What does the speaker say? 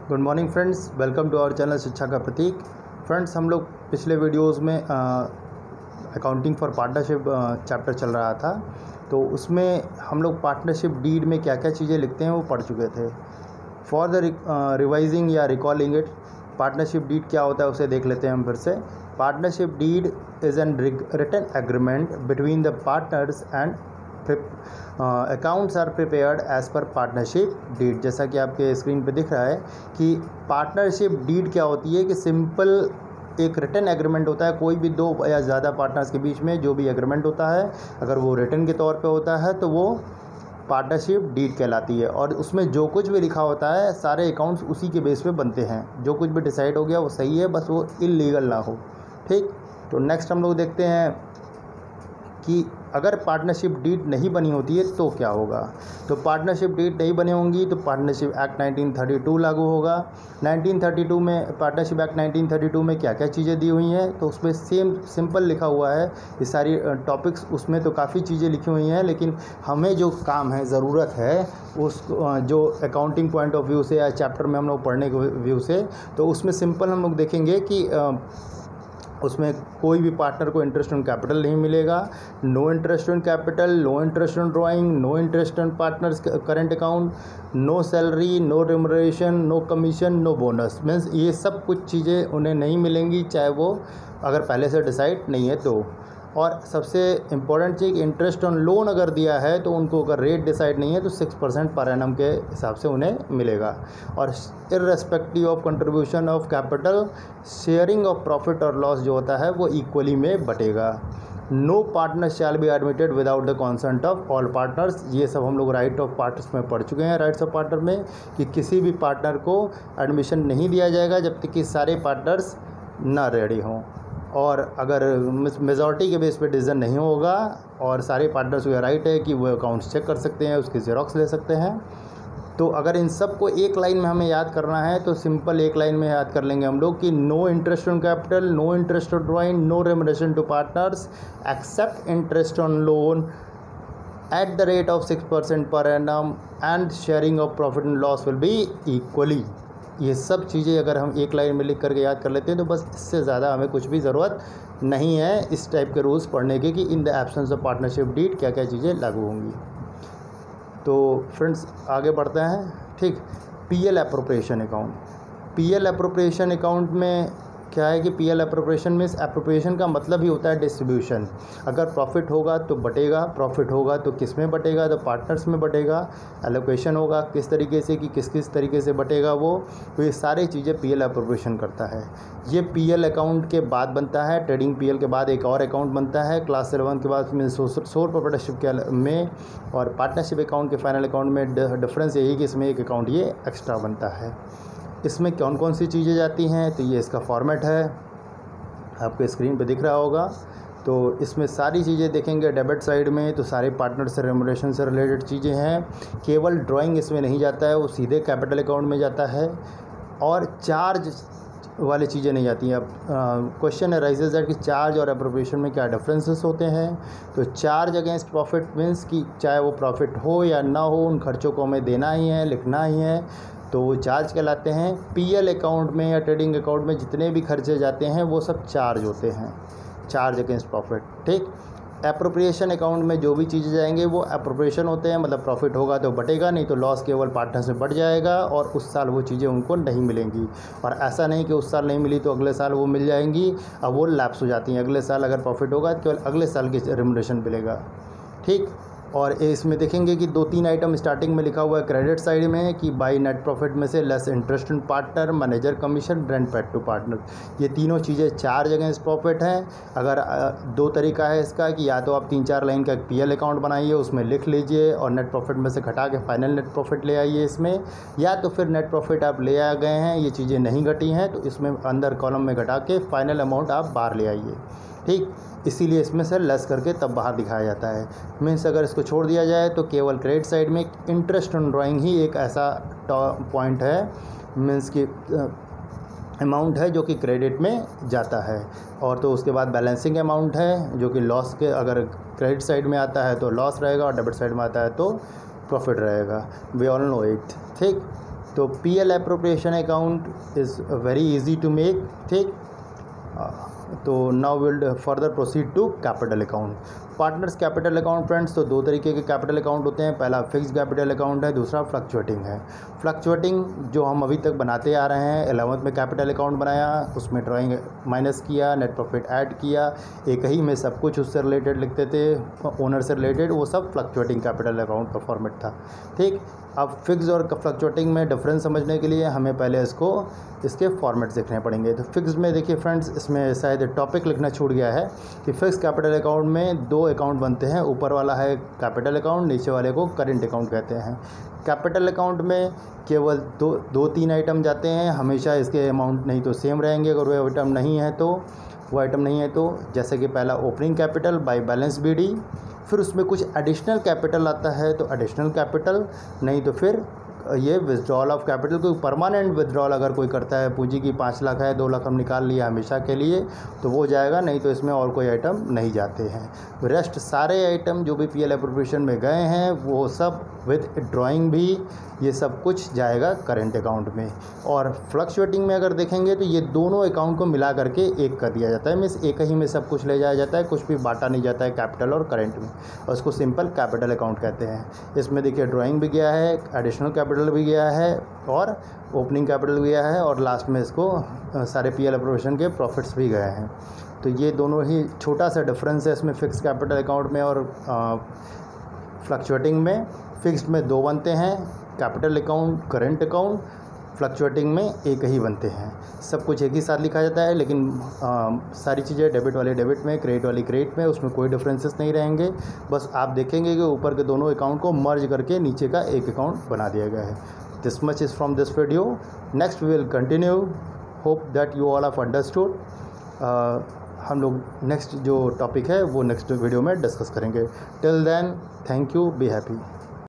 Good morning friends, welcome to our channel शिक्षा का प्रतीक। Friends, हम लोग पिछले वीडियोस में अकाउंटिंग फॉर पार्टनरशिप चैप्टर चल रहा था, तो उसमें हम लोग पार्टनरशिप डीड में क्या क्या चीज़ें लिखते हैं वो पढ़ चुके थे। फॉर द रिवाइजिंग या रिकॉलिंग इट, पार्टनरशिप डीड क्या होता है उसे देख लेते हैं हम फिर से। Partnership deed is an written agreement between the partners and accounts are prepared as per partnership deed. जैसा कि आपके स्क्रीन पे दिख रहा है कि पार्टनरशिप डीड क्या होती है कि सिंपल एक रिटन एग्रीमेंट होता है। कोई भी दो या ज़्यादा पार्टनर्स के बीच में जो भी एग्रीमेंट होता है, अगर वो रिटन के तौर पे होता है तो वो पार्टनरशिप डीड कहलाती है। और उसमें जो कुछ भी लिखा होता है सारे अकाउंट्स उसी के बेस पे बनते हैं। जो कुछ भी डिसाइड हो गया वो सही है, बस वो इल्लीगल ना हो। ठीक, तो नेक्स्ट हम लोग देखते हैं कि अगर पार्टनरशिप डीड नहीं बनी होती है तो क्या होगा। तो पार्टनरशिप डीड नहीं बनी होंगी तो पार्टनरशिप एक्ट 1932 लागू होगा। 1932 में पार्टनरशिप एक्ट 1932 में क्या क्या चीज़ें दी हुई हैं, तो उसमें सिंपल लिखा हुआ है। ये सारी टॉपिक्स उसमें तो काफ़ी चीज़ें लिखी हुई हैं, लेकिन हमें जो काम है, ज़रूरत है उस जो अकाउंटिंग पॉइंट ऑफ व्यू से या चैप्टर में हम लोग पढ़ने के व्यू से, तो उसमें सिंपल हम लोग देखेंगे कि उसमें कोई भी पार्टनर को इंटरेस्ट ऑन कैपिटल नहीं मिलेगा। No interest on capital, no interest on drawing, no interest on partners current account, no salary, no remuneration, no commission, no bonus. Means ये सब कुछ चीज़ें उन्हें नहीं मिलेंगी, चाहे वो अगर पहले से डिसाइड नहीं है तो। और सबसे इम्पॉर्टेंट चीज़, इंटरेस्ट ऑन लोन अगर दिया है तो उनको अगर रेट डिसाइड नहीं है तो 6% पर एनम के हिसाब से उन्हें मिलेगा। और irrespective of contribution of capital, sharing of profit और लॉस जो होता है वो इक्वली में बटेगा। No partner shall be admitted without the consent of all partners. ये सब हम लोग राइट ऑफ पार्टनर्स में पढ़ चुके हैं। राइट्स ऑफ पार्टनर में कि किसी भी पार्टनर को एडमिशन नहीं दिया जाएगा जब तक कि सारे पार्टनर्स ना रेडी हों। और अगर मेजॉरिटी के बेस पे डिसीजन नहीं होगा और सारे पार्टनर्स को राइट है कि वो अकाउंट्स चेक कर सकते हैं, उसकी जेरोक्स ले सकते हैं। तो अगर इन सब को एक लाइन में हमें याद करना है तो सिंपल एक लाइन में याद कर लेंगे हम लोग कि no interest on capital, no interest on drawing, no remuneration to partners except interest on loan at the rate of 6% per annum and sharing of profit and loss will be equally. ये सब चीज़ें अगर हम एक line में लिख करके याद कर लेते हैं तो बस इससे ज़्यादा हमें कुछ भी ज़रूरत नहीं है इस टाइप के रूल्स पढ़ने के कि in the absence of partnership deed क्या क्या चीज़ें लागू होंगी। तो फ्रेंड्स आगे बढ़ते हैं। ठीक, PL appropriation account. PL appropriation account में क्या है कि पीएल एप्रोप्रिएशन मीन्स एप्रोप्रिएशन का मतलब ही होता है डिस्ट्रीब्यूशन। अगर प्रॉफिट होगा तो बटेगा, प्रॉफिट होगा तो किस में बटेगा, तो पार्टनर्स में बटेगा। एलोकेशन होगा किस तरीके से कि किस किस तरीके से बटेगा वो, तो ये सारी चीज़ें पीएल एप्रोप्रिएशन करता है। ये पीएल अकाउंट के बाद बनता है। ट्रेडिंग पीएल के बाद एक और अकाउंट बनता है क्लास 11 के बाद में सोल प्रोप्राइटरशिप के में। और पार्टनरशिप अकाउंट के फाइनल अकाउंट में डिफरेंस यही कि इसमें एक अकाउंट ये एक्स्ट्रा बनता है। इसमें कौन कौन सी चीज़ें जाती हैं, तो ये इसका फॉर्मेट है, आपके स्क्रीन पे दिख रहा होगा। तो इसमें सारी चीज़ें देखेंगे डेबिट साइड में तो सारे पार्टनर से रेमुनरेशन से रिलेटेड चीज़ें हैं। केवल ड्राइंग इसमें नहीं जाता है, वो सीधे कैपिटल अकाउंट में जाता है। और चार्ज वाली चीज़ें नहीं जाती हैं। अब क्वेश्चन राइजेज दैट कि चार्ज और एप्रोप्रिएशन में क्या डिफरेंसेस होते हैं। तो चार्ज अगेंस्ट प्रॉफिट मीन्स कि चाहे वो प्रॉफिट हो या ना हो, उन खर्चों को हमें देना ही है, लिखना ही है, तो वो चार्ज कहलाते हैं। पीएल अकाउंट में या ट्रेडिंग अकाउंट में जितने भी खर्चे जाते हैं वो सब चार्ज होते हैं, चार्ज अगेंस्ट प्रॉफिट। ठीक, एप्रोप्रिएशन अकाउंट में जो भी चीज़ें जाएंगे वो एप्रोप्रिएशन होते हैं, मतलब प्रॉफिट होगा तो बटेगा, नहीं तो लॉस केवल पार्टनर से बढ़ जाएगा और उस साल वो चीज़ें उनको नहीं मिलेंगी। और ऐसा नहीं कि उस साल नहीं मिली तो अगले साल वो मिल जाएंगी, अब वो लैप्स हो जाती हैं। अगले साल अगर प्रॉफिट होगा तो केवल अगले साल की रेमुनरेशन मिलेगा। ठीक, और इसमें देखेंगे कि 2-3 आइटम स्टार्टिंग में लिखा हुआ है क्रेडिट साइड में कि बाई नेट प्रॉफिट में से less interest on partner, manager commission, rent paid to partner. ये तीनों चीज़ें चार्ज अगेंस्ट प्रॉफिट हैं। अगर दो तरीका है इसका कि या तो आप 3-4 लाइन का पीएल अकाउंट बनाइए, उसमें लिख लीजिए और नेट प्रॉफिट में से घटा के फाइनल नेट प्रॉफिट ले आइए इसमें, या तो फिर नेट प्रॉफिट आप ले आ गए हैं, ये चीज़ें नहीं घटी हैं तो इसमें अंदर कॉलम में घटा के फाइनल अमाउंट आप बाहर ले आइए। ठीक, इसीलिए इसमें से लेस करके तब बाहर दिखाया जाता है। मीन्स अगर इसको छोड़ दिया जाए तो केवल क्रेडिट साइड में इंटरेस्ट ऑन ड्राइंग ही एक ऐसा पॉइंट है, मीन्स कि अमाउंट है जो कि क्रेडिट में जाता है। और तो उसके बाद बैलेंसिंग अमाउंट है जो कि लॉस के, अगर क्रेडिट साइड में आता है तो लॉस रहेगा और डेबिट साइड में आता है तो प्रॉफिट रहेगा। We all know it. ठीक, तो PL appropriation account is very easy to make, ठीक। तो now will further proceed to capital account. Partners capital account friends, तो दो तरीके के कैपिटल अकाउंट होते हैं। पहला फिक्स्ड कैपिटल अकाउंट है, दूसरा फ्लक्चुएटिंग है। फ्लक्चुएटिंग जो हम अभी तक बनाते आ रहे हैं, 11th में कैपिटल अकाउंट बनाया, उसमें ड्राइंग माइनस किया, नेट प्रॉफिट ऐड किया, एक ही में सब कुछ उससे रिलेटेड लिखते थे, ओनर से रिलेटेड, वो सब फ्लक्चुएटिंग कैपिटल अकाउंट का फॉर्मेट था, ठीक। अब फिक्स और फ्लक्चुएटिंग में डिफरेंस समझने के लिए हमें पहले इसके फॉर्मेट्स देखने पड़ेंगे। तो फिक्स में देखिए फ्रेंड्स, इसमें शायद टॉपिक लिखना छूट गया है कि फिक्स कैपिटल अकाउंट में दो अकाउंट बनते हैं, ऊपर वाला है कैपिटल अकाउंट, नीचे वाले को करेंट अकाउंट कहते हैं। कैपिटल अकाउंट में केवल दो तीन आइटम जाते हैं, हमेशा इसके अमाउंट नहीं तो सेम रहेंगे। अगर वो आइटम नहीं है तो जैसे कि पहला opening capital by balance BD, फिर उसमें कुछ एडिशनल कैपिटल आता है तो एडिशनल कैपिटल, नहीं तो फिर ये विथड्रॉल ऑफ कैपिटल। कोई परमानेंट विथड्रॉल अगर कोई करता है, पूंजी की 5 लाख है, 2 लाख हम निकाल लिया हमेशा के लिए, तो वो जाएगा, नहीं तो इसमें और कोई आइटम नहीं जाते हैं। रेस्ट सारे आइटम जो भी पीएल एप्रोप्रिएशन में गए हैं वो सब विथ ड्राइंग भी, ये सब कुछ जाएगा करेंट अकाउंट में। और फ्लक्चुएटिंग में अगर देखेंगे तो ये दोनों अकाउंट को मिला करके एक कर दिया जाता है, मीन्स एक ही में सब कुछ ले जाया जाता है, कुछ भी बांटा नहीं जाता है कैपिटल और करेंट में, और उसको सिंपल कैपिटल अकाउंट कहते हैं। इसमें देखिए ड्राइंग भी गया है, एडिशनल कैपिटल भी गया है, और ओपनिंग कैपिटल भी गया है, और लास्ट में इसको सारे पीएल एप्रोप्रिएशन के प्रॉफिट्स भी गए हैं। तो ये दोनों ही छोटा सा डिफरेंस है इसमें फिक्स कैपिटल अकाउंट में और फ्लक्चुएटिंग में। फिक्स्ड में 2 बनते हैं, capital account, current account. Fluctuating में एक ही बनते हैं, सब कुछ एक ही साथ लिखा जाता है, लेकिन सारी चीज़ें डेबिट वाली डेबिट में, क्रेडिट वाली क्रेडिट में, उसमें कोई डिफरेंसेस नहीं रहेंगे। बस आप देखेंगे कि ऊपर के दोनों अकाउंट को मर्ज करके नीचे का एक अकाउंट बना दिया गया है। This much is from this video. Next we will continue, hope that you all have understood. हम लोग नेक्स्ट जो टॉपिक है वो नेक्स्ट वीडियो में डिस्कस करेंगे। Till then, thank you, be happy.